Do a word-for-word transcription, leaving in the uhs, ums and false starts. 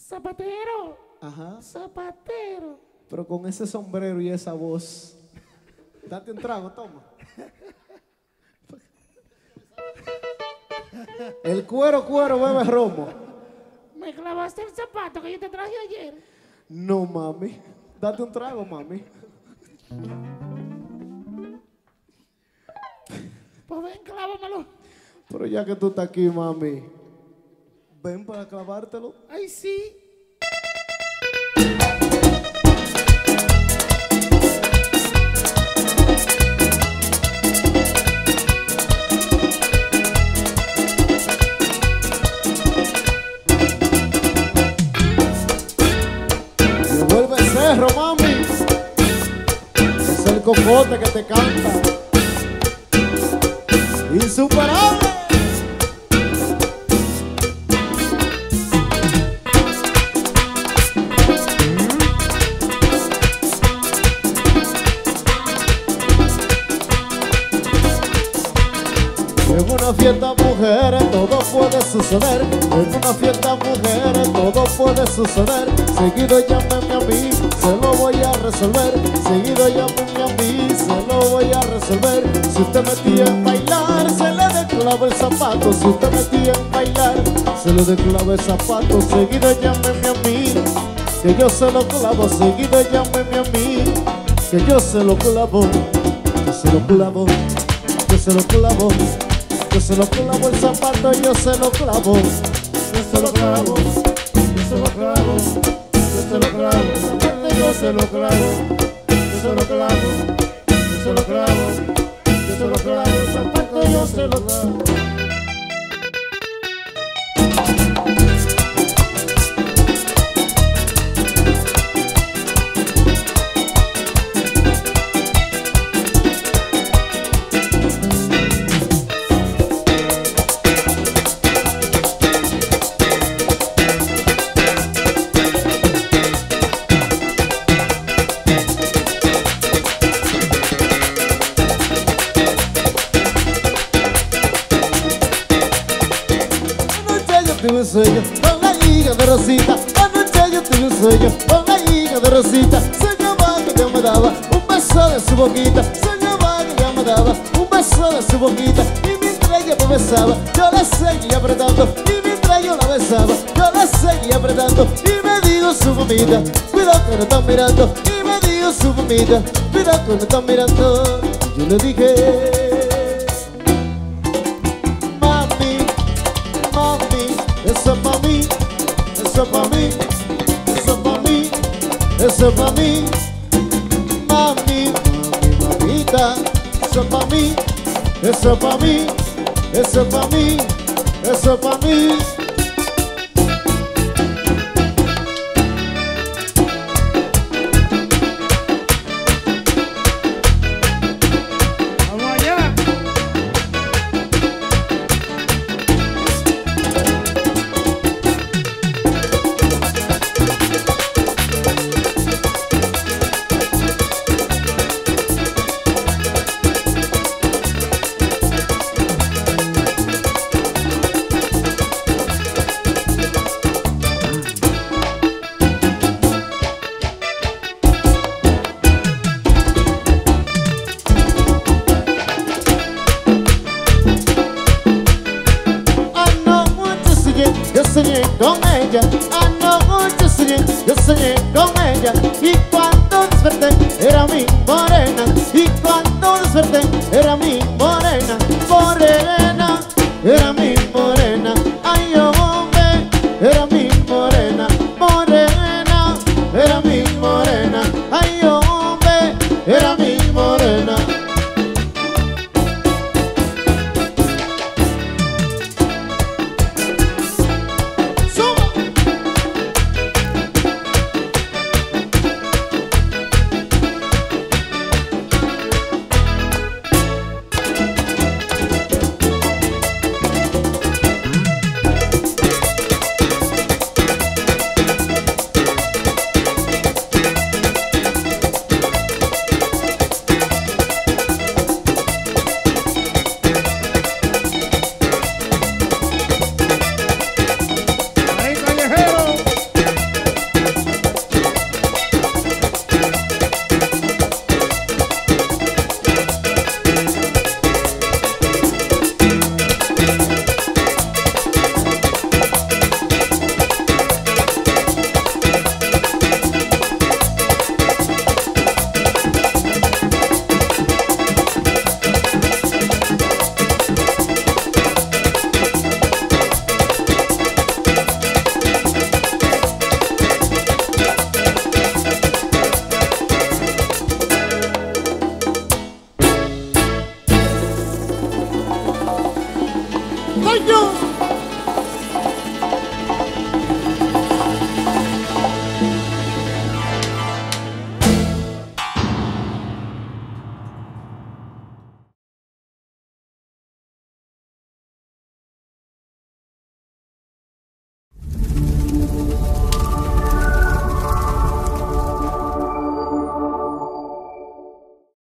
Zapatero. Ajá. Zapatero. Pero con ese sombrero y esa voz. Date un trago, toma. El cuero, cuero, bebe romo. Me clavaste el zapato que yo te traje ayer. No, mami. Date un trago, mami. Pues ven, clávamelo. Pero ya que tú estás aquí, mami, ven para clavártelo. Ay, sí. Devuelve el cerro, mami. Es el cocote que te canta. Insuperable. En una fiesta, mujeres, todo puede suceder. En una fiesta, mujeres, todo puede suceder. Seguido llámeme a mí, se lo voy a resolver. Seguido llámeme a mí, se lo voy a resolver. Si usted metía en bailar, se le declava el zapato. Si usted metía en bailar, se le declava el zapato. Seguido llámeme a mí, que yo se lo clavo. Seguido llámeme a mí, que yo se lo clavo. Yo se lo clavo, yo se lo clavo. Yo se lo clavo el zapato, yo se lo clavo. Yo se lo clavo, yo se lo clavo. Yo se lo clavo, yo se lo clavo. Yo se lo clavo, yo se lo clavo. Yo se lo clavo el zapato, yo se lo clavo. Tuve un sueño con la hija de Rosita. Anoche yo tuve un sueño con la hija de Rosita. Soñaba que ella me daba un beso de su boquita. Soñaba que ella me daba un beso de su boquita. Y mientras ella me besaba, yo la seguía apretando. Y mientras yo la besaba, yo la seguía apretando. Y me dijo su mamita, cuidado que me están mirando. Y me dijo su mamita, cuidado que me están mirando. Y yo le dije, eso es pa' mí, eso es pa' mí, eso es pa' mí, eso es pa' mí, mami, mami, mamita, eso es pa' mí, eso es pa' mí, eso es pa' mí, eso es pa' mí. Yo soñé con ella, anoche soñé, yo soñé con